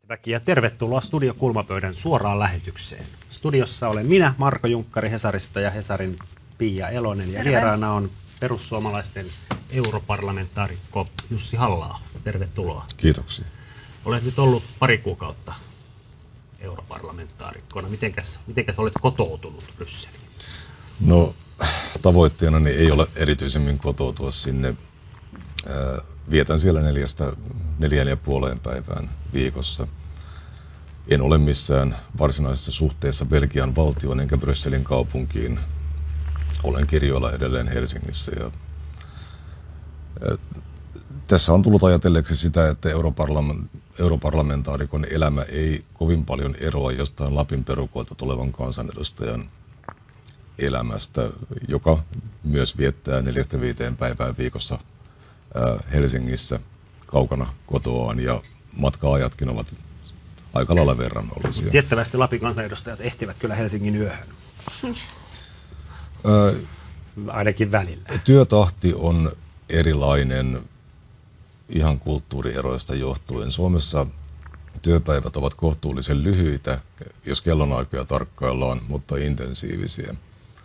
Väki ja tervetuloa Studio Kulmapöydän suoraan lähetykseen. Studiossa olen minä, Marko Junkkari Hesarista ja Hesarin Pia Elonen ja vieraana on perussuomalaisten europarlamentaarikko Jussi Halla-aho. Tervetuloa. Kiitoksia. Olet nyt ollut pari kuukautta europarlamentaarikkona. Mitenkäs olet kotoutunut Brysseliin? No tavoitteena ei ole erityisemmin kotoutua sinne. Vietän siellä 4,5 päivään viikossa. En ole missään varsinaisessa suhteessa Belgian valtioon enkä Brysselin kaupunkiin. Olen kirjoilla edelleen Helsingissä. Tässä on tullut ajatelleeksi sitä, että europarlamentaarikon elämä ei kovin paljon eroa jostain Lapin perukoilta tulevan kansanedustajan elämästä, joka myös viettää 4-5 päivää viikossa Helsingissä kaukana kotoaan, ja matka-ajatkin ovat aika lailla verrannollisia. Tiettävästi Lapin kansanedustajat ehtivät kyllä Helsingin yöhön. Ainakin välillä. Työtahti on erilainen ihan kulttuurieroista johtuen. Suomessa työpäivät ovat kohtuullisen lyhyitä, jos kellonaikoja tarkkaillaan, mutta intensiivisiä.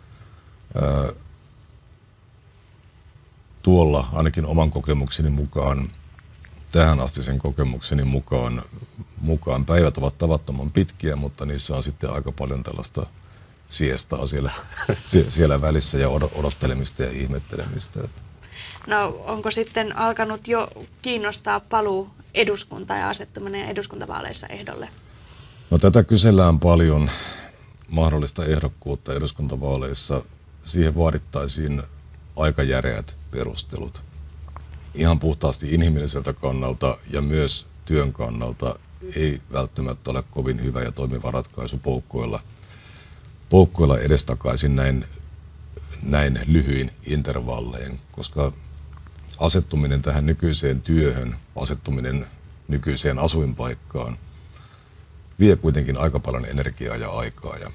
Tuolla ainakin oman kokemukseni mukaan, tähän asti sen kokemukseni mukaan päivät ovat tavattoman pitkiä, mutta niissä on sitten aika paljon tällaista siestaa siellä välissä ja odottelemista ja ihmettelemistä. No onko sitten alkanut jo kiinnostaa paluu eduskuntaan ja asettuminen eduskuntavaaleissa ehdolle? No tätä kysellään paljon, mahdollista ehdokkuutta eduskuntavaaleissa. Siihen vaadittaisiin aika järeät perustelut. Ihan puhtaasti inhimilliseltä kannalta ja myös työn kannalta ei välttämättä ole kovin hyvä ja toimiva ratkaisu poukkoilla edestakaisin näin lyhyin intervallein, koska asettuminen tähän nykyiseen työhön, asettuminen nykyiseen asuinpaikkaan vie kuitenkin aika paljon energiaa ja aikaa. Ja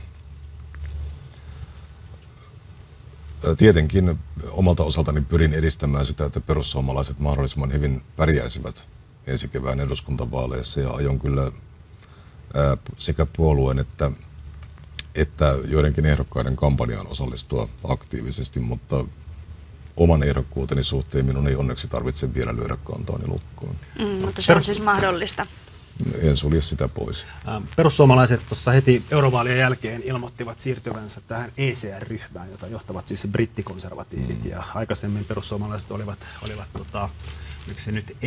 tietenkin omalta osaltani pyrin edistämään sitä, että perussuomalaiset mahdollisimman hyvin pärjäisivät ensi kevään eduskuntavaaleissa, ja aion kyllä sekä puolueen että joidenkin ehdokkaiden kampanjaan osallistua aktiivisesti, mutta oman ehdokkuuteni suhteen minun ei onneksi tarvitse vielä lyödä kantaani lukkoon. Mutta se on siis mahdollista. En sulje sitä pois. Perussuomalaiset tuossa heti eurovaalien jälkeen ilmoittivat siirtyvänsä tähän ECR-ryhmään, jota johtavat siis brittikonservatiivit. Ja aikaisemmin perussuomalaiset olivat oliko se nyt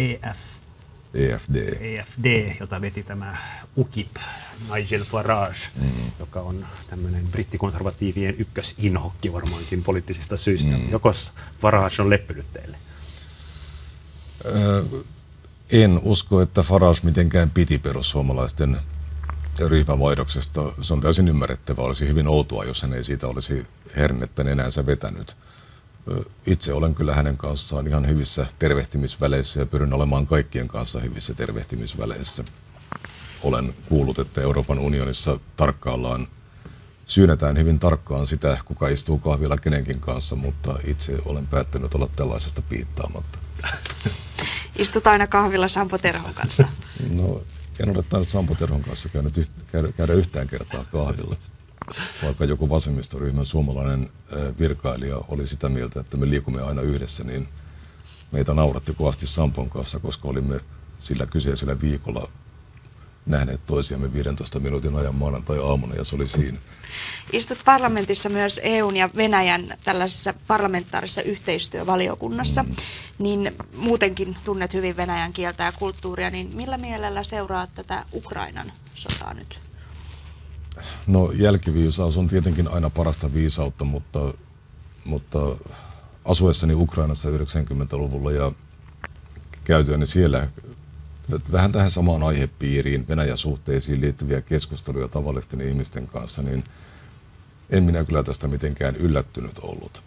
EFD, jota veti tämä UKIP, Nigel Farage, joka on tämmöinen brittikonservatiivien ykkösinhokki varmaankin poliittisista syistä. Jokos Farage on leppynyt teille? En usko, että Farage mitenkään piti perussuomalaisten ryhmävaihdoksesta. Se on täysin ymmärrettävää. Olisi hyvin outoa, jos hän ei siitä olisi hernettä nenänsä vetänyt. Itse olen kyllä hänen kanssaan ihan hyvissä tervehtimisväleissä ja pyrin olemaan kaikkien kanssa hyvissä tervehtimisväleissä. Olen kuullut, että Euroopan unionissa syynätään hyvin tarkkaan sitä, kuka istuu kahvilla kenenkin kanssa, mutta itse olen päättänyt olla tällaisesta piittaamatta. Istut aina kahvilla Sampo Terhon kanssa? No, en ole tainnut Sampo Terhon kanssa käydä yhtään kertaa kahvilla. Vaikka joku vasemmistoryhmän suomalainen virkailija oli sitä mieltä, että me liikumme aina yhdessä, niin meitä nauratti kovasti Sampon kanssa, koska olimme sillä kyseisellä viikolla nähneet toisiamme 15 minuutin ajan maanantai-aamuna, ja se oli siinä. Istut parlamentissa myös EUn ja Venäjän tällaisessa parlamentaarisessa yhteistyövaliokunnassa, niin muutenkin tunnet hyvin venäjän kieltä ja kulttuuria, niin millä mielellä seuraat tätä Ukrainan sotaa nyt? No jälkiviisaus on tietenkin aina parasta viisautta, mutta asuessani Ukrainassa 90-luvulla ja käytyäni siellä vähän tähän samaan aihepiiriin, Venäjä-suhteisiin liittyviä keskusteluja tavallisten ihmisten kanssa, niin en minä kyllä tästä mitenkään yllättynyt ollut.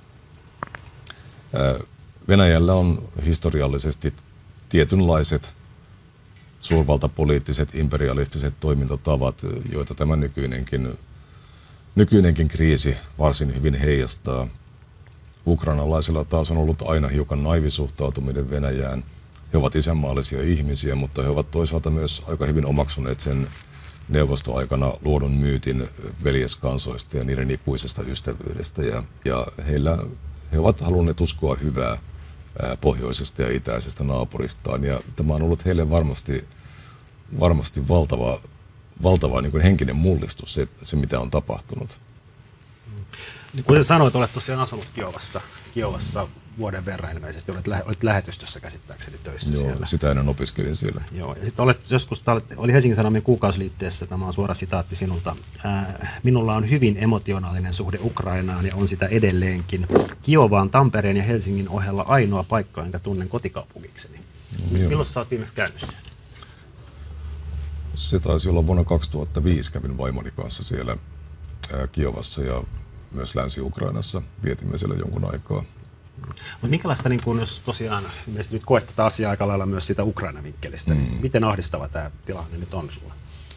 Venäjällä on historiallisesti tietynlaiset suurvaltapoliittiset, imperialistiset toimintatavat, joita tämä nykyinenkin kriisi varsin hyvin heijastaa. Ukrainalaisilla taas on ollut aina hiukan naivi suhtautuminen Venäjään. He ovat isänmaallisia ihmisiä, mutta he ovat toisaalta myös aika hyvin omaksuneet sen neuvostoaikana luodun myytin veljeskansoista ja niiden ikuisesta ystävyydestä. Ja he ovat halunneet uskoa hyvää pohjoisesta ja itäisestä naapuristaan. Ja tämä on ollut heille varmasti valtava niin kuin henkinen mullistus, se mitä on tapahtunut. Niin kuten sanoit, olet tosiaan asunut Kiovassa vuoden verran ilmeisesti. Olet lähetystössä käsittääkseni töissä siellä. Sitä ennen opiskelin siellä. Joo, ja sitten oli Helsingin Sanomien kuukausiliitteessä, tämä on suora sitaatti sinulta. Minulla on hyvin emotionaalinen suhde Ukrainaan ja on sitä edelleenkin. Kiova on Tampereen ja Helsingin ohella ainoa paikka, jonka tunnen kotikaupungikseni. Milloin sä oot viimeksi käynyt siellä? Se taisi olla vuonna 2005, kävin vaimoni kanssa siellä Kiovassa ja myös Länsi-Ukrainassa. Vietimme siellä jonkun aikaa. Mutta minkälaista, niin kun, jos tosiaan nyt koet tätä asiaa aika lailla myös siitä Ukraina-vinkkelistä, niin miten ahdistava tämä tilanne nyt on sulla?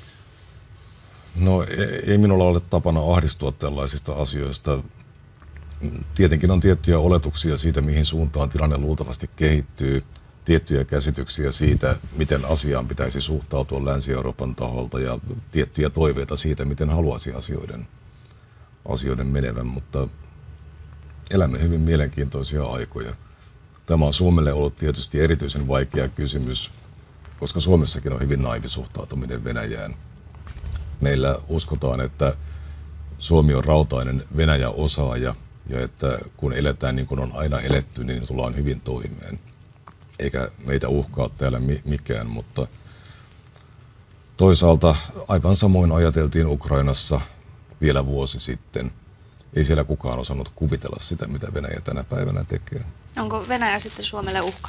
No ei minulla ole tapana ahdistua tällaisista asioista. Tietenkin on tiettyjä oletuksia siitä, mihin suuntaan tilanne luultavasti kehittyy, tiettyjä käsityksiä siitä, miten asiaan pitäisi suhtautua Länsi-Euroopan taholta ja tiettyjä toiveita siitä, miten haluaisi asioiden menevän, mutta elämme hyvin mielenkiintoisia aikoja. Tämä on Suomelle ollut tietysti erityisen vaikea kysymys, koska Suomessakin on hyvin naivi suhtautuminen Venäjään. Meillä uskotaan, että Suomi on rautainen Venäjä-osaaja ja että kun eletään niin kuin on aina eletty, niin tullaan hyvin toimeen. Eikä meitä uhkaa täällä mikään, mutta toisaalta aivan samoin ajateltiin Ukrainassa vielä vuosi sitten. Ei siellä kukaan osannut kuvitella sitä, mitä Venäjä tänä päivänä tekee. Onko Venäjä sitten Suomelle uhka?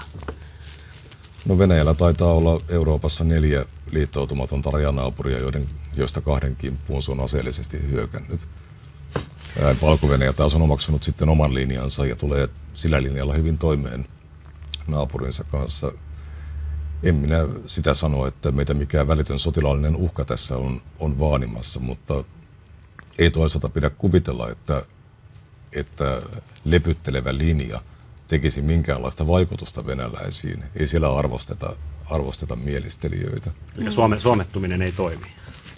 No Venäjällä taitaa olla Euroopassa 4 liittoutumatonta rajanaapuria, joista 2 kimppuun se on aseellisesti hyökännyt. Valko-Venäjä taas on omaksunut sitten oman linjansa ja tulee sillä linjalla hyvin toimeen naapurinsa kanssa. En minä sitä sano, että meitä mikään välitön sotilaallinen uhka tässä on vaanimassa, mutta ei toisaalta pidä kuvitella, että lepyttelevä linja tekisi minkäänlaista vaikutusta venäläisiin. Ei siellä arvosteta mielistelijöitä. Eli suomettuminen ei toimi?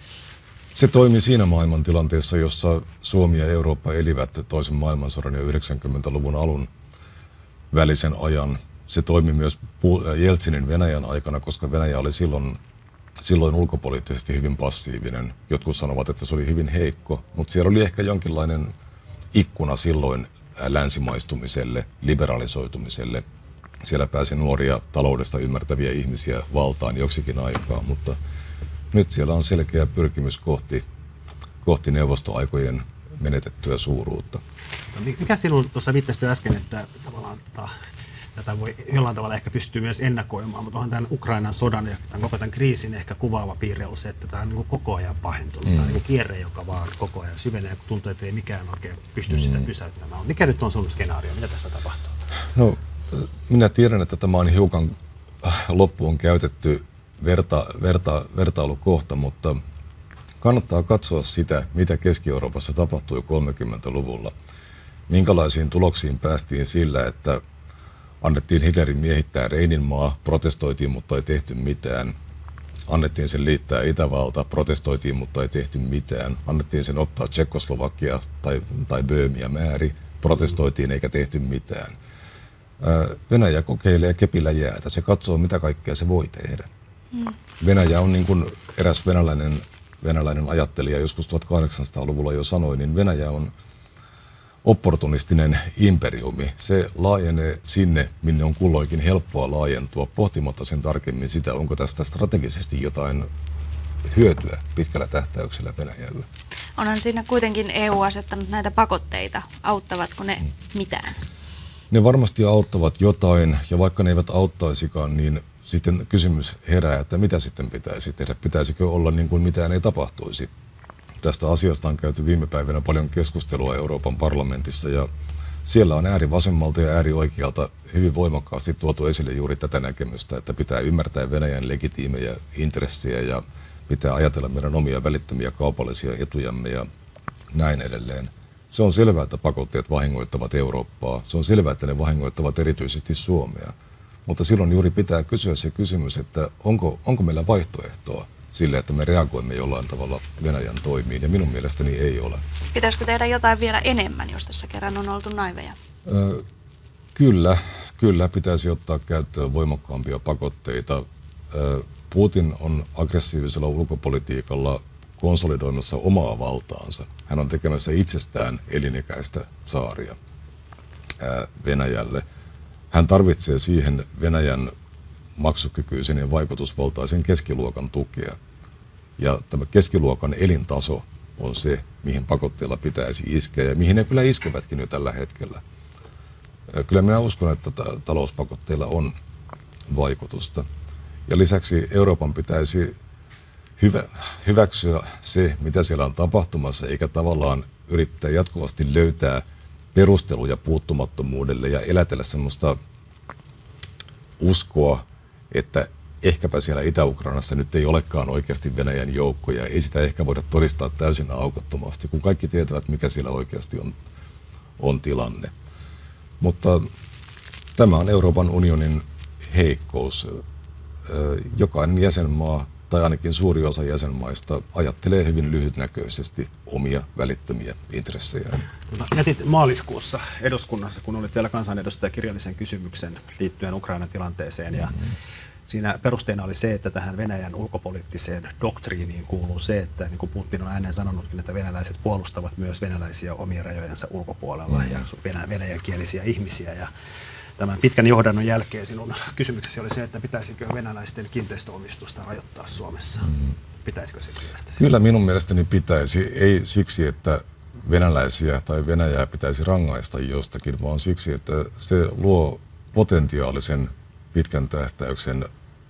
Se toimi siinä maailmantilanteessa, jossa Suomi ja Eurooppa elivät toisen maailmansodan ja 90-luvun alun välisen ajan. Se toimi myös Jeltsinin Venäjän aikana, koska Venäjä oli silloin ulkopoliittisesti hyvin passiivinen. Jotkut sanovat, että se oli hyvin heikko, mutta siellä oli ehkä jonkinlainen ikkuna silloin länsimaistumiselle, liberalisoitumiselle. Siellä pääsi nuoria taloudesta ymmärtäviä ihmisiä valtaan joksikin aikaa, mutta nyt siellä on selkeä pyrkimys kohti neuvostoaikojen menetettyä suuruutta. Mikä sinun tuossa viittasit äsken, että tavallaan tätä voi jollain tavalla ehkä pystyy myös ennakoimaan, mutta onhan tämän Ukrainan sodan ja koko tämän kriisin ehkä kuvaava piirre ollut se, että tämä on niin kuin koko ajan pahentunut. Tämä on niin kuin kierre, joka vaan koko ajan syvenee, kun tuntuu, että ei mikään oikein pysty sitä pysäyttämään. Mikä nyt on sun skenaario? Mitä tässä tapahtuu? No, minä tiedän, että tämä on hiukan loppuun käytetty vertailukohta, mutta kannattaa katsoa sitä, mitä Keski-Euroopassa tapahtui 30-luvulla. Minkälaisiin tuloksiin päästiin sillä, että annettiin Hitlerin miehittää Reininmaa, protestoitiin, mutta ei tehty mitään. Annettiin sen liittää Itävalta, protestoitiin, mutta ei tehty mitään. Annettiin sen ottaa Tšekkoslovakia tai Böömiä määri, protestoitiin eikä tehty mitään. Venäjä kokeilee kepillä jäätä. Se katsoo, mitä kaikkea se voi tehdä. Venäjä on niin kuin eräs venäläinen ajattelija joskus 1800-luvulla jo sanoi, niin Venäjä on opportunistinen imperiumi. Se laajenee sinne, minne on kulloinkin helppoa laajentua, pohtimatta sen tarkemmin sitä, onko tästä strategisesti jotain hyötyä pitkällä tähtäyksellä Venäjällä. Onhan siinä kuitenkin EU asettanut näitä pakotteita. Auttavatko ne mitään? Ne varmasti auttavat jotain, ja vaikka ne eivät auttaisikaan, niin sitten kysymys herää, että mitä sitten pitäisi tehdä. Pitäisikö olla niin kuin mitään ei tapahtuisi? Tästä asiasta on käyty viime päivinä paljon keskustelua Euroopan parlamentissa, ja siellä on äärivasemmalta ja äärioikealta hyvin voimakkaasti tuotu esille juuri tätä näkemystä, että pitää ymmärtää Venäjän legitiimejä intressejä ja pitää ajatella meidän omia välittömiä kaupallisia etujamme ja näin edelleen. Se on selvää, että pakotteet vahingoittavat Eurooppaa. Se on selvää, että ne vahingoittavat erityisesti Suomea. Mutta silloin juuri pitää kysyä se kysymys, että onko meillä vaihtoehtoa sille, että me reagoimme jollain tavalla Venäjän toimiin, ja minun mielestäni ei ole. Pitäisikö tehdä jotain vielä enemmän, jos tässä kerran on oltu naiveja? Kyllä pitäisi ottaa käyttöön voimakkaampia pakotteita. Putin on aggressiivisella ulkopolitiikalla konsolidoimassa omaa valtaansa. Hän on tekemässä itsestään elinikäistä tsaaria Venäjälle. Hän tarvitsee siihen Venäjän maksukykyisen ja vaikutusvaltaisen keskiluokan tukea. Ja tämä keskiluokan elintaso on se, mihin pakotteilla pitäisi iskeä ja mihin ne kyllä iskevätkin jo tällä hetkellä. Kyllä minä uskon, että talouspakotteilla on vaikutusta. Ja lisäksi Euroopan pitäisi hyväksyä se, mitä siellä on tapahtumassa, eikä tavallaan yrittää jatkuvasti löytää perusteluja puuttumattomuudelle ja elätellä semmoista uskoa, että ehkäpä siellä Itä-Ukrainassa nyt ei olekaan oikeasti Venäjän joukkoja. Ei sitä ehkä voida todistaa täysin aukottomasti, kun kaikki tietävät, mikä siellä oikeasti on tilanne. Mutta tämä on Euroopan unionin heikkous. Jokainen jäsenmaa, tai ainakin suuri osa jäsenmaista, ajattelee hyvin lyhytnäköisesti omia välittömiä intressejä. Jätit maaliskuussa eduskunnassa, kun olit vielä kansanedustaja, kirjallisen kysymyksen liittyen Ukrainan tilanteeseen. Ja siinä perusteena oli se, että tähän Venäjän ulkopoliittiseen doktriiniin kuuluu se, että niin kuin Putin on ääneen sanonutkin, että venäläiset puolustavat myös venäläisiä omien rajojensa ulkopuolella ja venäjänkielisiä ihmisiä. Ja tämän pitkän johdannon jälkeen sinun kysymyksesi oli se, että pitäisikö venäläisten kiinteistöomistusta rajoittaa Suomessa. Pitäisikö se mielestäsi? Kyllä minun mielestäni pitäisi. Ei siksi, että venäläisiä tai Venäjää pitäisi rangaista jostakin, vaan siksi, että se luo potentiaalisen pitkän tähtäyksen,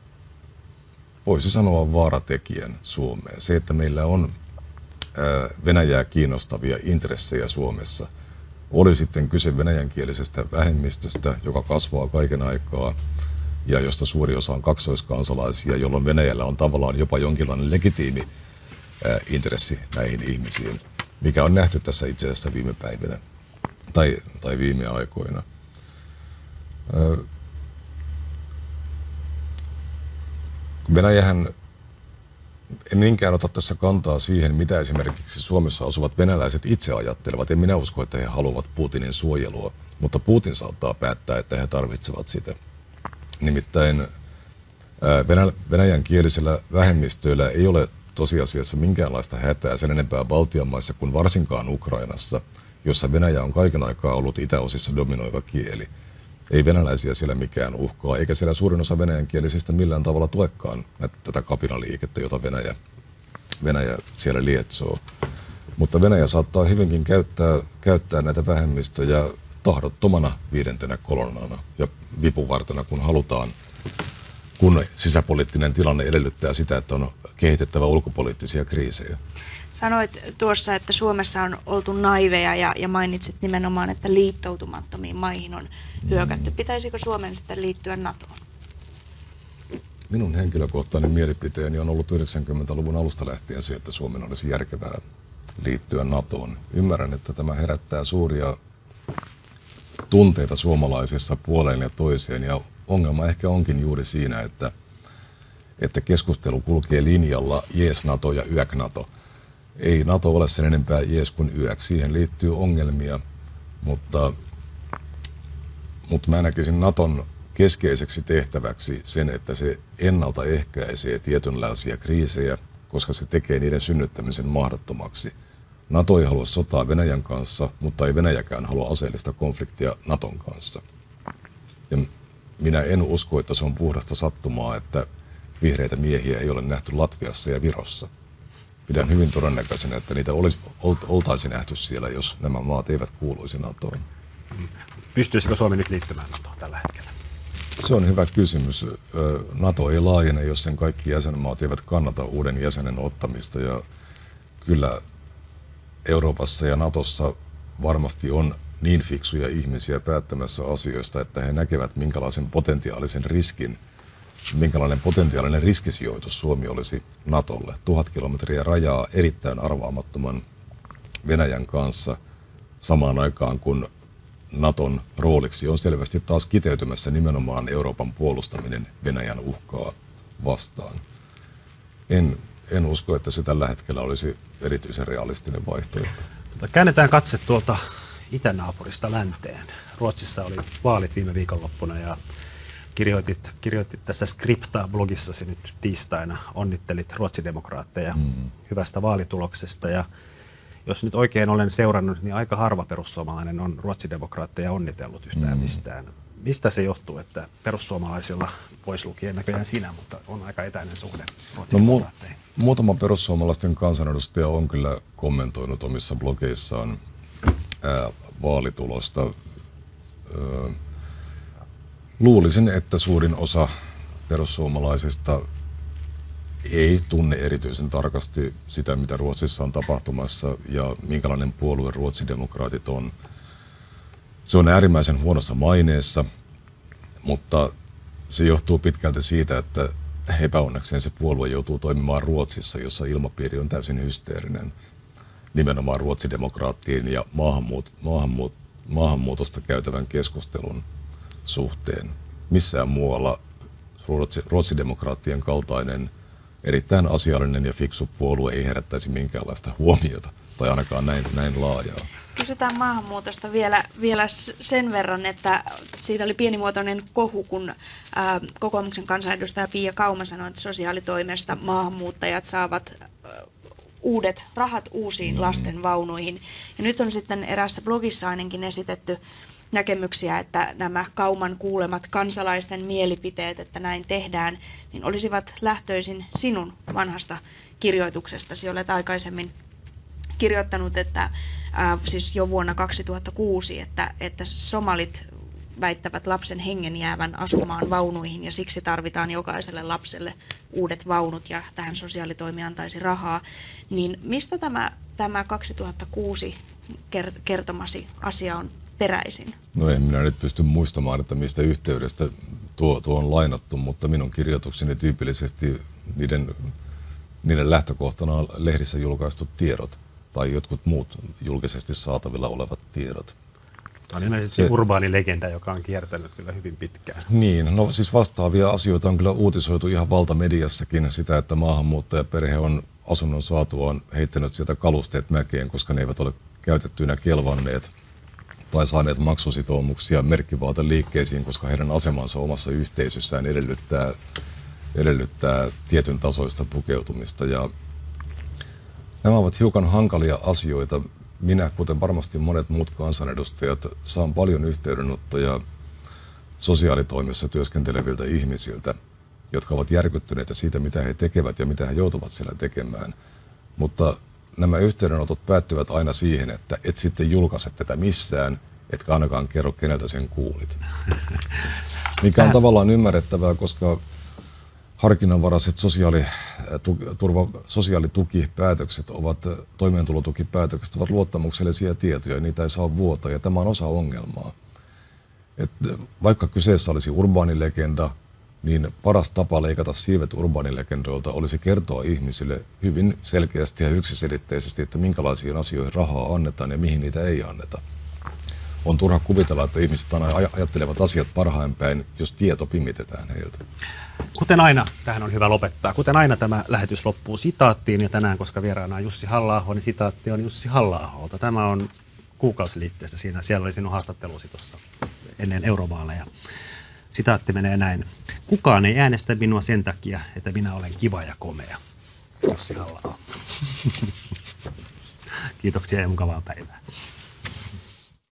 voisi sanoa, vaaratekijän Suomeen. Se, että meillä on Venäjää kiinnostavia intressejä Suomessa, oli sitten kyse venäjänkielisestä vähemmistöstä, joka kasvaa kaiken aikaa ja josta suuri osa on kaksoiskansalaisia, jolloin Venäjällä on tavallaan jopa jonkinlainen legitiimi intressi näihin ihmisiin, mikä on nähty tässä itse asiassa viime päivinä tai viime aikoina. Venäjähän, en niinkään ota tässä kantaa siihen, mitä esimerkiksi Suomessa asuvat venäläiset itse ajattelevat. En minä usko, että he haluavat Putinin suojelua, mutta Putin saattaa päättää, että he tarvitsevat sitä. Nimittäin venäjänkielisillä vähemmistöillä ei ole tosiasiassa minkäänlaista hätää sen enempää Baltian maissa kuin varsinkaan Ukrainassa, jossa Venäjä on kaiken aikaa ollut itäosissa dominoiva kieli. Ei venäläisiä siellä mikään uhkaa, eikä siellä suurin osa venäjänkielisistä millään tavalla tuekaan tätä kapinaliikettä, jota Venäjä siellä lietsoo. Mutta Venäjä saattaa hyvinkin käyttää näitä vähemmistöjä tahdottomana viidentenä kolonnana ja vipuvartena, kun sisäpoliittinen tilanne edellyttää sitä, että on kehitettävä ulkopoliittisia kriisejä. Sanoit tuossa, että Suomessa on oltu naiveja ja mainitsit nimenomaan, että liittoutumattomiin maihin on hyökätty. Pitäisikö Suomen sitten liittyä NATOon? Minun henkilökohtainen mielipiteeni on ollut 90-luvun alusta lähtien se, että Suomen olisi järkevää liittyä NATOon. Ymmärrän, että tämä herättää suuria tunteita suomalaisissa puoleen ja toiseen, ja ongelma ehkä onkin juuri siinä, että keskustelu kulkee linjalla jees NATO ja yäk NATO. Ei NATO ole sen enempää jees kuin yäk. Siihen liittyy ongelmia, mutta mä näkisin NATOn keskeiseksi tehtäväksi sen, että se ennaltaehkäisee tietynlaisia kriisejä, koska se tekee niiden synnyttämisen mahdottomaksi. NATO ei halua sotaa Venäjän kanssa, mutta ei Venäjäkään halua aseellista konfliktia NATOn kanssa. Ja minä en usko, että se on puhdasta sattumaa, että vihreitä miehiä ei ole nähty Latviassa ja Virossa. Pidän hyvin todennäköisenä, että niitä oltaisiin nähty siellä, jos nämä maat eivät kuuluisi NATOon. Pystyisikö Suomi nyt liittymään NATOon tällä hetkellä? Se on hyvä kysymys. NATO ei laajene, jos sen kaikki jäsenmaat eivät kannata uuden jäsenen ottamista. Ja kyllä Euroopassa ja NATOssa varmasti on niin fiksuja ihmisiä päättämässä asioista, että he näkevät minkälainen potentiaalinen riskisijoitus Suomi olisi NATOlle. 1000 kilometriä rajaa erittäin arvaamattoman Venäjän kanssa samaan aikaan, kun Naton rooliksi on selvästi taas kiteytymässä nimenomaan Euroopan puolustaminen Venäjän uhkaa vastaan. En usko, että se tällä hetkellä olisi erityisen realistinen vaihtoehto. Käännetään katse tuolta itänaapurista länteen. Ruotsissa oli vaalit viime viikonloppuna ja kirjoitit tässä Skripta-blogissasi nyt tiistaina, onnittelit ruotsidemokraatteja hyvästä vaalituloksesta. Ja jos nyt oikein olen seurannut, niin aika harva perussuomalainen on ruotsidemokraatteja onnitellut yhtään mistään. Mistä se johtuu, että perussuomalaisilla, pois lukien näköjään sinä, mutta on aika etäinen suhde ruotsidemokraatteihin? Muutama perussuomalaisten kansanedustaja on kyllä kommentoinut omissa blogeissaan vaalitulosta. Luulisin, että suurin osa perussuomalaisista ei tunne erityisen tarkasti sitä, mitä Ruotsissa on tapahtumassa ja minkälainen puolue ruotsidemokraatit on. Se on äärimmäisen huonossa maineessa, mutta se johtuu pitkälti siitä, että epäonnekseen se puolue joutuu toimimaan Ruotsissa, jossa ilmapiiri on täysin hysteerinen nimenomaan ruotsidemokraattien ja maahanmuutosta käytävän keskustelun suhteen. Missään muualla ruotsidemokraattien kaltainen erittäin asiallinen ja fiksu puolue ei herättäisi minkäänlaista huomiota, tai ainakaan näin laajaa. Kysytään maahanmuutosta vielä sen verran, että siitä oli pienimuotoinen kohu, kun kokoomuksen kansanedustaja Pia Kauma sanoi, että sosiaalitoimesta maahanmuuttajat saavat uudet rahat uusiin lastenvaunuihin. Ja nyt on sitten eräässä blogissa ainakin esitetty näkemyksiä, että nämä Kauman kuulemat kansalaisten mielipiteet, että näin tehdään, niin olisivat lähtöisin sinun vanhasta kirjoituksestasi. Olet aikaisemmin kirjoittanut, että siis jo vuonna 2006, että somalit väittävät lapsen hengen jäävän asumaan vaunuihin ja siksi tarvitaan jokaiselle lapselle uudet vaunut ja tähän sosiaalitoimi antaisi rahaa. Niin mistä tämä 2006 kertomasi asia on peräisin? No en minä nyt pysty muistamaan, että mistä yhteydestä tuo on lainattu, mutta minun kirjoitukseni tyypillisesti niiden lähtökohtana on lehdissä julkaistut tiedot tai jotkut muut julkisesti saatavilla olevat tiedot. Tämä on ilmeisesti urbaani legenda, joka on kiertänyt kyllä hyvin pitkään. Niin, no siis vastaavia asioita on kyllä uutisoitu ihan valtamediassakin, sitä, että maahanmuuttajaperhe on asunnon saatuaan heittänyt sieltä kalusteet mäkeen, koska ne eivät ole käytettyinä kelvanneet tai saaneet maksusitoumuksia merkkivaateliikkeisiin, koska heidän asemansa omassa yhteisössään edellyttää tietyn tasoista pukeutumista. Ja nämä ovat hiukan hankalia asioita. Minä, kuten varmasti monet muut kansanedustajat, saan paljon yhteydenottoja sosiaalitoimessa työskenteleviltä ihmisiltä, jotka ovat järkyttyneitä siitä, mitä he tekevät ja mitä he joutuvat siellä tekemään. Mutta nämä yhteydenotot päättyvät aina siihen, että et sitten julkaise tätä missään, etkä ainakaan kerro, keneltä sen kuulit. Mikä on tavallaan ymmärrettävää, koska harkinnanvaraiset sosiaalitukipäätökset toimeentulotukipäätökset ovat luottamuksellisia tietoja, niitä ei saa vuotaa, ja tämä on osa ongelmaa. Vaikka kyseessä olisi urbaanilegenda, niin paras tapa leikata siivet urbaanilegendoilta olisi kertoa ihmisille hyvin selkeästi ja yksiselitteisesti, että minkälaisiin asioihin rahaa annetaan ja mihin niitä ei anneta. On turha kuvitella, että ihmiset ajattelevat asiat parhain päin, jos tieto pimitetään heiltä. Kuten aina, tähän on hyvä lopettaa. Kuten aina tämä lähetys loppuu sitaattiin, ja tänään, koska vieraana on Jussi Halla-aho, niin sitaatti on Jussi Halla-aholta. Tämä on Kuukausiliitteestä, siellä oli sinun haastattelusi tuossa ennen eurovaaleja. Sitaatti menee näin. Kukaan ei äänestä minua sen takia, että minä olen kiva ja komea. Jussi Halla-aho. Kiitoksia ja mukavaa päivää.